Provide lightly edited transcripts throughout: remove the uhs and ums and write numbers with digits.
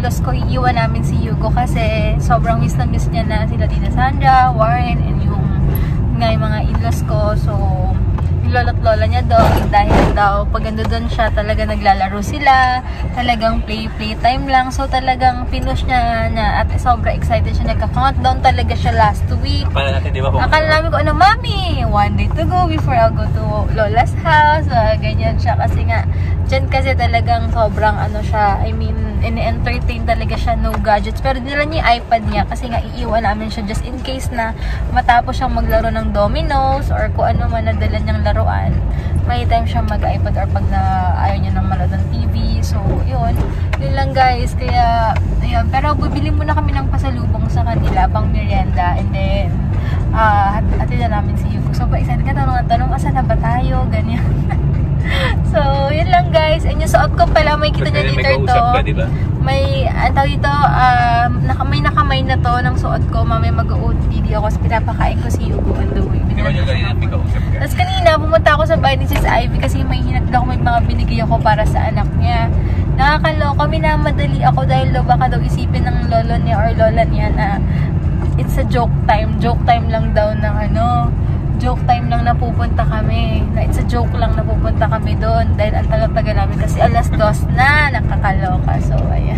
in-laws ko, iiwan namin si Hugo kasi sobrang miss na miss niya na sila Tina Sandra, Warren, and yung mga in-laws ko. So, lolo't lola niya doon dahil daw pag ando doon siya talaga naglalaro sila, talagang playtime lang, so talagang pinush niya na at sobra excited siya, nagka-countdown talaga siya last week. Akala natin, di ba? Akala namin ko, ano mami, 1 day to go before I'll go to Lola's house, ganyan siya kasi nga dyan kasi talagang sobrang ano siya, I mean, ini-entertain talaga siya, no gadgets, pero dinala niya yung iPad niya kasi nga iiwan namin siya just in case na matapos siyang maglaro ng dominoes or kung ano man nadala niyang laruan, may time siyang mag-iPad or pag na ayaw niya nang manood ng TV. So yun lang guys, kaya ayun, pero bibili muna kami ng pasalubong sa kanila pang merienda, and then hatid na namin si Hugo. So excited ka, tanong asan na ba tayo, ganyan. So, yun lang guys. And yung suot ko pala, may kita niya later to. Ka, diba? May, antaw dito, may nakamay na to ng suot ko. Mamaya mag-OOTD ako kasi pinapakain ko si Hugo on the way. Tapos kanina, pumunta ako sa bahay ni Sis Ivy kasi may hinatid ako, may mga binigay ako para sa anak niya. Nakakaloka, minamadali ako dahil baka daw isipin ng lolo niya or lola niya na it's a joke time. Joke time lang daw ng ano. Joke time lang na pupunta kami. Na it's a joke lang na pupunta kami doon dahil ang tagal-tagal namin kasi alas 2 na, nakakaloka. So, ayan.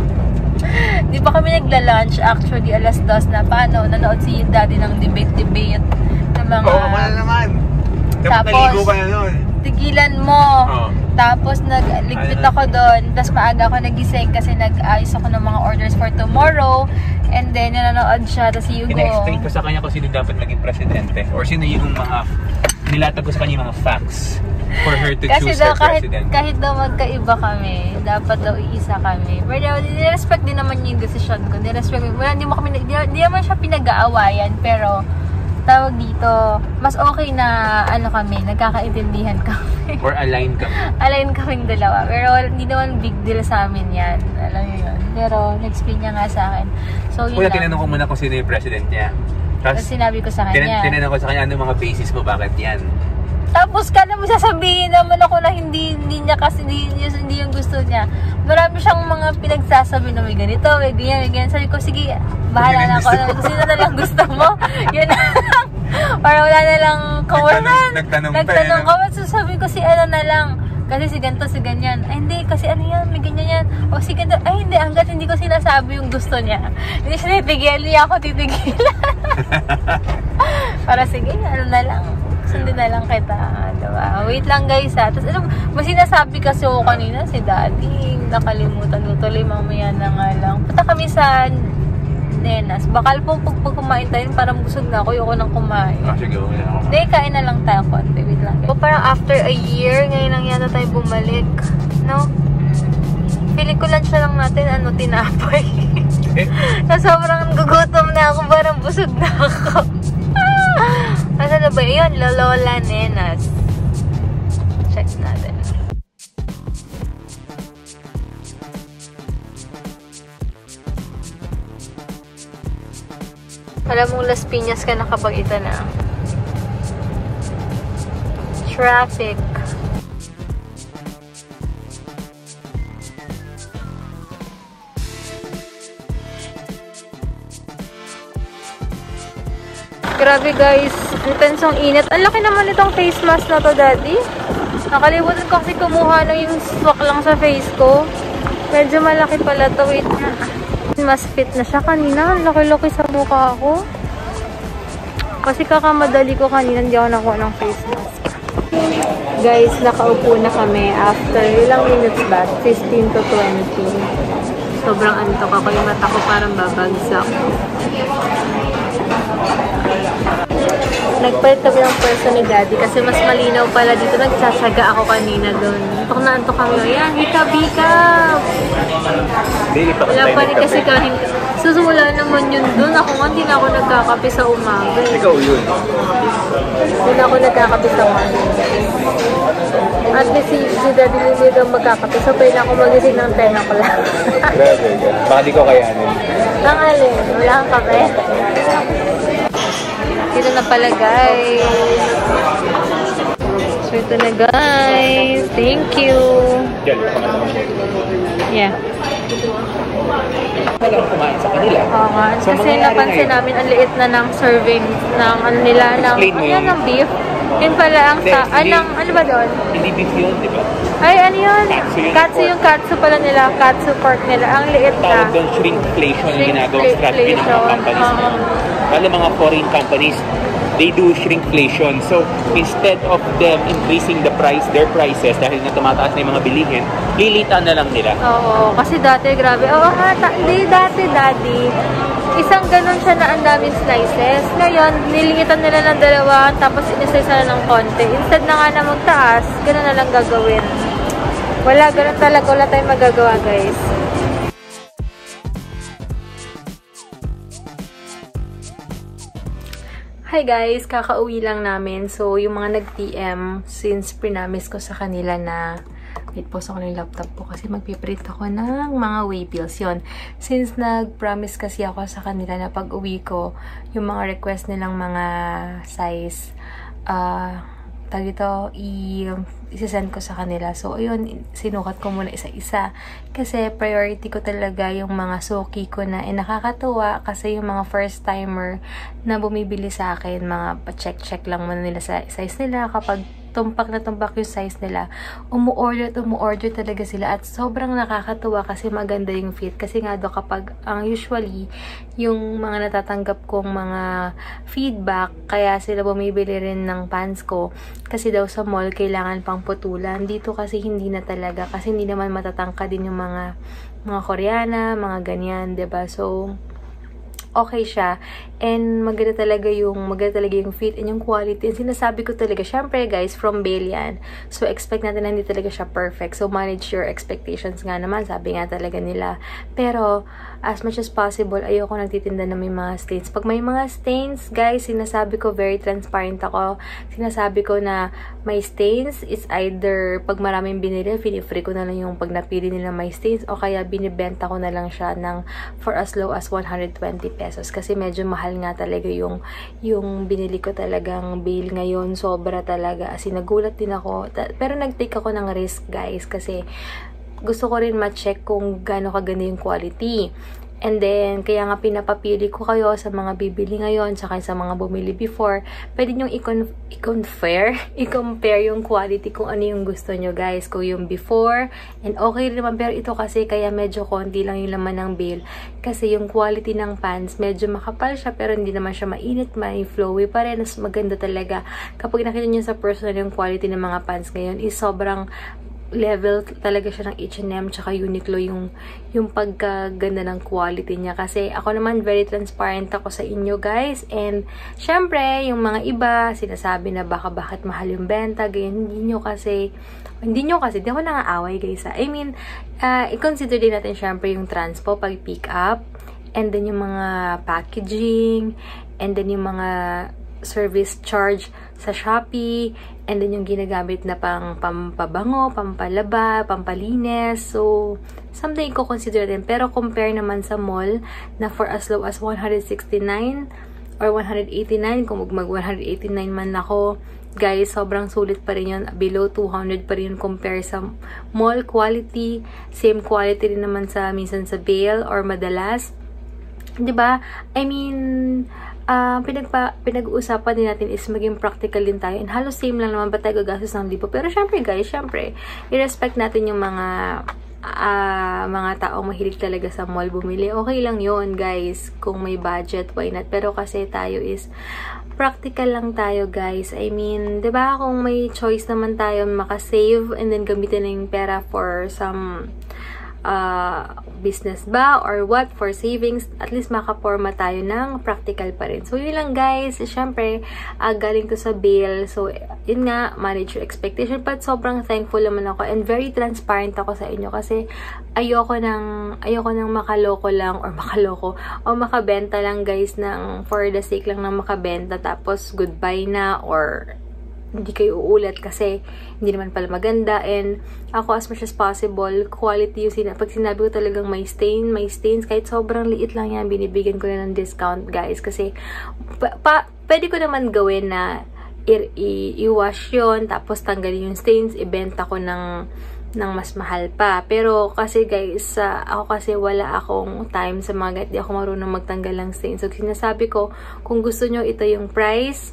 Di pa kami nagla-lunch actually, alas 2 na. Paano? Nanood si daddy ng debate ng mga... Oo, wala naman. Tapos naligo ka na doon. Tigilan mo. Tapos nagligpit ako doon. Tapos maaga ako nagising kasi nag-ayos ako ng mga orders for tomorrow. And then nanonood siya. Tapos si Hugo, ina-explain ko sa kanya kung sino dapat maging presidente or sino yung mga nilatag ko sa kanya yung mga facts for her to kasi choose daw, her president. Kahit daw magkaiba kami, dapat daw iisa kami. Pero nirespect din naman yung decision ko. Nirespect, hindi naman siya pinag-aawayan, pero tawag dito, mas okay na ano kami, nagkakaintindihan kami. Or align kami. Align kaming dalawa. Pero hindi naman big deal sa amin yan. Alam niyo yun. Pero nag-explain niya nga sa akin. So yun lang. Tinanong ko muna kung sino yung president niya. Tapos sinabi ko sa kanya. Tinanong ko sa kanya ano mga basis mo, bakit yan? Tapos ka naman sasabihin naman ako na hindi niya kasi hindi yung gusto niya. Marami siyang mga pinagsasabi na may ganito, may ganyan. Sabi ko, sige, bahala na ako. Sino na lang gusto mo? Yun na lang. Para wala na lang kawalan. Nagtanong ka. So sabi ko, si ano na lang. Kasi si ganito, si ganyan. Ay hindi, kasi ano yan, may ganyan yan. O si ganito, ay hindi, hanggat hindi ko sinasabi yung gusto niya. Hindi siya titigil, hindi ako titigilan. Para sige, ano na lang. Sundin na lang kita, diba? Wait lang guys ha. Tapos ano, may sinasabi kasi ako kanina si daddy, nakalimutan ko tuloy, mamaya na nga lang. Punta kami sa Nenas. Bakal po pag kumain tayo, parang busog na ako, ayoko nang kumain. Sige, okay na ako. Hindi, kain na lang tayo konti. Wait lang guys. Parang after a year, ngayon lang yata tayo bumalik. No? Feeling ko lunch na lang natin, tinapay. Na sobrang gugutom na ako, parang busog na ako. Nasaan na ba yun? Lola Nenas. Check natin. Alam mong Las Piñas ka na kapag ito na. Traffic. Grabe guys, intensong init. Ang laki naman itong face mask na to, daddy. Nakalimutan ko kasi kumuha na yung swak lang sa face ko. Medyo malaki pala to. Wait na. Mas fit na siya kanina. Laki-laki sa mukha ko. Kasi kakamadali ko kanina, hindi ako nakuha ng face mask. Guys, nakaupo na kami after ilang minutes ba? 15 to 20. Sobrang antok ako. Yung mata ko parang babagsak. Nagpalit kami ng person ni daddy kasi mas malinaw pala dito. Nagsasaga ako kanina doon. Antok na antok kami. Ayan, hikab-hikab! Wala pa rin kasi kahing... Susumula naman yun doon. Ako nga, hindi na ako nagkakape sa umaga. Ikaw yun. Hindi na ako nagkakape sa umaga. At least si daddy hindi daw magkakape. So, pwede na ako magising ng 10 o'clock. Baka di ko kayanin. Tangalin, wala kang kape. Dito na pala guys. So ito na guys. Thank you. Yeah. Walang kumain sa kanila. Oo nga. So, Kasi mangyayari napansin ngayon, namin ang liit na ng serving ng ano nila, Explain mo yun. ng beef. Yun pala ang Hindi. ano ba doon? hindi beef yun, di ba? Ay, ano yun? Katsu yun, Katsu pork. yung katsu pala nila. Katsu pork nila. Ang liit na. Tawag doon shrinkflation yung ginagawang strategy ng mga Shrinkflation. companies ngayon. Lalo mga foreign companies, they do shrinkflation. So, instead of them increasing their prices dahil na tumataas na yung mga bilihin, lilitan na lang nila. Oo, kasi dati, grabe. Oo nga, dati, isang ganun siya na ang daming slices. Ngayon, niligitan nila ng dalawa, tapos inislice na ng konti. Instead na nga na magtaas, ganun na lang gagawin. Wala, ganun talaga. Wala tayong magagawa, guys. Hi guys, kakauwi lang namin. So, yung mga nag-PM, since prinamis ko sa kanila na wait, post ako ng laptop ko kasi magpiprint ako ng mga waybills yun. Since nag-promise kasi ako sa kanila na pag uwi ko, yung mga request nilang mga size, i-send ko sa kanila. So, ayun, sinukat ko muna isa-isa. Kasi priority ko talaga yung mga suki ko na nakakatuwa kasi yung mga first-timer na bumibili sa akin, mga pa-check-check lang muna nila sa size nila. Kapag tumpak na tumpak yung size nila, umu-order talaga sila at sobrang nakakatuwa kasi maganda yung fit. Kasi nga do kapag usually yung mga natatanggap kong mga feedback, kaya sila bumibili rin ng pants ko kasi daw sa mall kailangan pang putulan. Dito kasi hindi na talaga kasi hindi naman matatangka din yung mga Koreana, mga ganyan, 'di ba? So okay siya. And maganda talaga yung fit and yung quality. And sinasabi ko talaga, syempre guys, from Bale yan. So, expect natin na hindi talaga siya perfect. So, manage your expectations nga naman. Sabi nga talaga nila. Pero, as much as possible, ayoko nagtitinda na may mga stains. Pag may mga stains, guys, sinasabi ko, very transparent ako. Sinasabi ko na may stains, it's either pag maraming binili, free ko na lang yung pag napili nila may stains, o kaya binibenta ko na lang siya ng for as low as 120 pesos. Kasi medyo mahal nga talaga yung binili ko talagang Bale ngayon. Sobra talaga. As in, nagulat din ako. Pero nag-take ako ng risk, guys. Kasi gusto ko rin ma-check kung gaano kaganda yung quality. And then, kaya nga pinapapili ko kayo sa mga bibili ngayon, saka sa mga bumili before. Pwede nyo i-compare yung quality kung ano yung gusto nyo, guys. Kung yung before, and okay naman. Pero ito kasi, kaya medyo konti lang yung laman ng Bale. Kasi yung quality ng pants, medyo makapal siya, pero hindi naman siya mainit, may flowy pa rin. Mas maganda talaga. Kapag nakita nyo sa personal yung quality ng mga pants ngayon, is sobrang level talaga siya ng H&M tsaka Uniqlo yung pagkaganda ng quality niya. Kasi ako naman very transparent ako sa inyo, guys. And syempre, yung mga iba sinasabi na bakit mahal yung benta, ganyan. Hindi nyo kasi, di ako nangaaway, guys. I mean, i-consider din natin syempre yung transpo pag pick up, and then yung mga packaging, and then yung mga service charge sa Shopee, and then yung ginagamit na pampabango, pampalaba, pampalinis. So, something ko consider din. Pero compare naman sa mall na for as low as 169 or 189, kung mag 189 man ako, guys, sobrang sulit pa rin yun. Below 200 pa rin compare sa mall quality. Same quality rin naman minsan sa Bale or madalas. 'Di ba? I mean, pinag-uusapan din natin is maging practical din tayo. And halos same lang naman ba tayo gagastos ng libo. Pero syempre guys, i-respect natin yung mga taong mahilig talaga sa mall bumili. Okay lang yon, guys. Kung may budget, why not? Pero kasi tayo is practical lang tayo, guys. I mean, 'di ba, kung may choice naman tayo makasave and then gamitin na yung pera for some business ba or what, for savings, at least makaporma tayo ng practical pa rin. So, yun lang, guys. Syempre, galing to sa Bale. So, yun nga, manage your expectation. But, sobrang thankful naman ako and very transparent ako sa inyo kasi ayoko nang makaloko lang or makabenta lang, guys, for the sake lang ng makabenta tapos goodbye na or hindi kayo uulat kasi hindi naman pala maganda. And ako, as much as possible, quality yung pag sinabi ko talagang may stains, kahit sobrang liit lang yan, binibigyan ko na ng discount, guys. Kasi pwede ko naman gawin na i-wash yun, tapos tanggalin yung stains, ibenta ko ng ng mas mahal pa. Pero kasi guys, ako kasi wala akong time sa mga di ako marunong magtanggal ng stains. So sinasabi ko, kung gusto nyo ito yung price,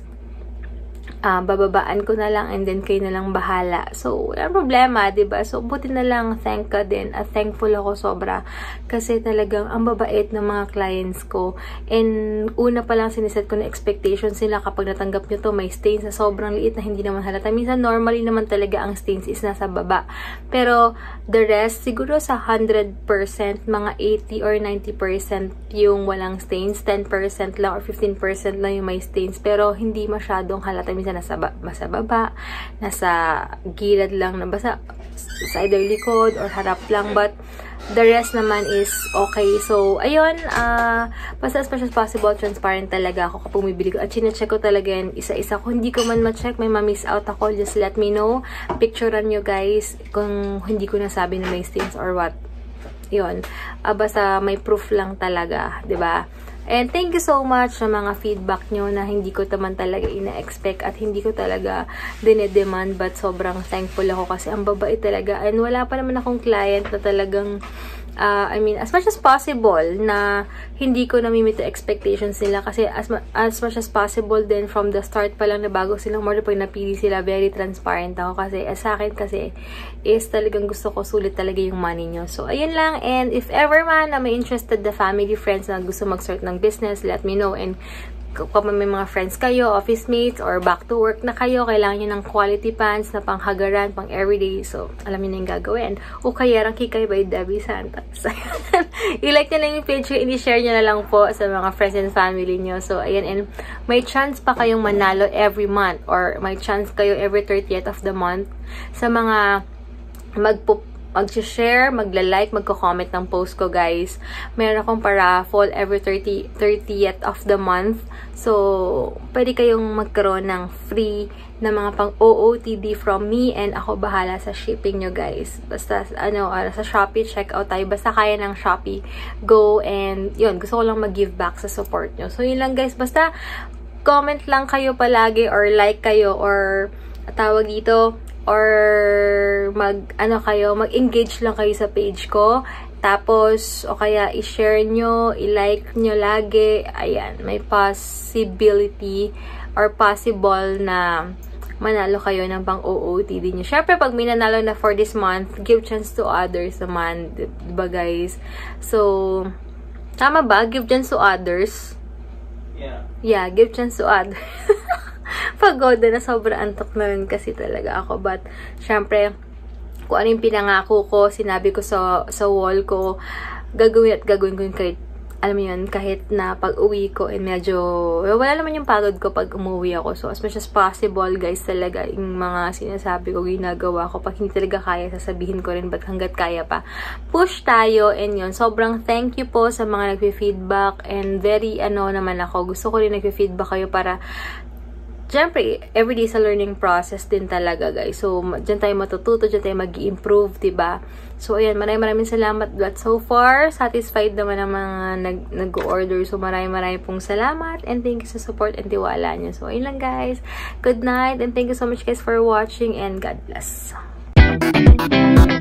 bababaan ko na lang and then kayo na lang bahala. So, walang problema, diba? So, buti na lang, thank ka din. At thankful ako sobra. Kasi talagang ang babait ng mga clients ko. And una pa lang siniset ko na expectations nila kapag natanggap nyo to, may stains na sobrang liit na hindi naman halata. Minsan, normally naman talaga ang stains is nasa baba. Pero, the rest, siguro sa 100%, mga 80 or 90% yung walang stains. 10% lang or 15% lang yung may stains. Pero, hindi masyadong halata. Minsan, nasa baba, nasa gilid lang, nabasa sa either likod or harap lang, but the rest naman is okay. So, ayun, basta as much as possible, transparent talaga ako kapag bumibili ko. At chinecheck ko talaga yan isa-isa. Kung hindi ko man ma-check, may ma-miss out ako, just let me know. Picturean nyo guys kung hindi ko nasabi na may stains or what. Yun. Basta may proof lang talaga, 'di ba? And thank you so much sa mga feedback nyo na hindi ko naman talaga ina-expect at hindi ko talaga dinedemand, but sobrang thankful ako kasi ang babait talaga. And wala pa naman akong client na talagang I mean, as much as possible na hindi ko namimit the expectations nila kasi as much as possible then from the start pa lang na bago silang order, pag napili sila, very transparent ako kasi sa akin kasi is talagang gusto ko sulit talaga yung money nyo. So, ayun lang. And if ever man na may interested na family, friends na gusto mag-start ng business, let me know. And kung may mga friends kayo, office mates, or back to work na kayo, kailangan nyo ng quality pants na panghagaran, pang everyday. So, alam nyo na yung gagawin. O kaya, Rang Kikay by Debbie Santos. I-like nyo lang yung page ko, i-share nyo na lang po sa mga friends and family nyo. So, ayan. And may chance pa kayong manalo every month, or may chance kayo every 30th of the month sa mga mag-share, magla-like, magko-comment ng post ko, guys. Meron akong paraffle every 30th of the month. So, pwede kayong magkaroon ng free na mga pang OOTD from me and ako bahala sa shipping nyo, guys. Basta, sa Shopee, check out tayo. Basta kaya ng Shopee, go and, yun, gusto ko lang mag-give back sa support nyo. So, yun lang, guys. Basta, comment lang kayo palagi or like kayo or tawag dito, or mag-engage lang kayo sa page ko. Tapos, o kaya i-share nyo, i-like nyo lagi. Ayan, may possibility or possible na manalo kayo ng pang OOTD nyo. Syempre, pag may nanalo na for this month, give chance to others naman. Diba, guys? So, tama ba? Give chance to others? Yeah, give chance to others. Pagoda na, sobrang antok na rin kasi talaga ako. But, syempre, kung ano yung pinangako ko, sinabi ko sa wall ko, gagawin ko yung kahit, alam mo yun, kahit na pag-uwi ko, medyo, wala naman yung pagod ko pag umuwi ako. So, as much as possible, guys, talaga, yung mga sinasabi ko, ginagawa ko. Pag hindi talaga kaya, sasabihin ko rin, but hanggat kaya pa. Push tayo, and yun, sobrang thank you po sa mga nagpi-feedback, and very, naman ako, gusto ko rin nagpi-feedback kayo para, siyempre, everyday sa learning process din talaga, guys. So, dyan tayo matututo, dyan tayo mag-i-improve, diba? So, ayan, maraming salamat. But so far, satisfied naman ang mga nag-order. So, maraming pong salamat. And thank you sa support and tiwala nyo. So, ayun lang, guys. Good night. And thank you so much, guys, for watching. And God bless.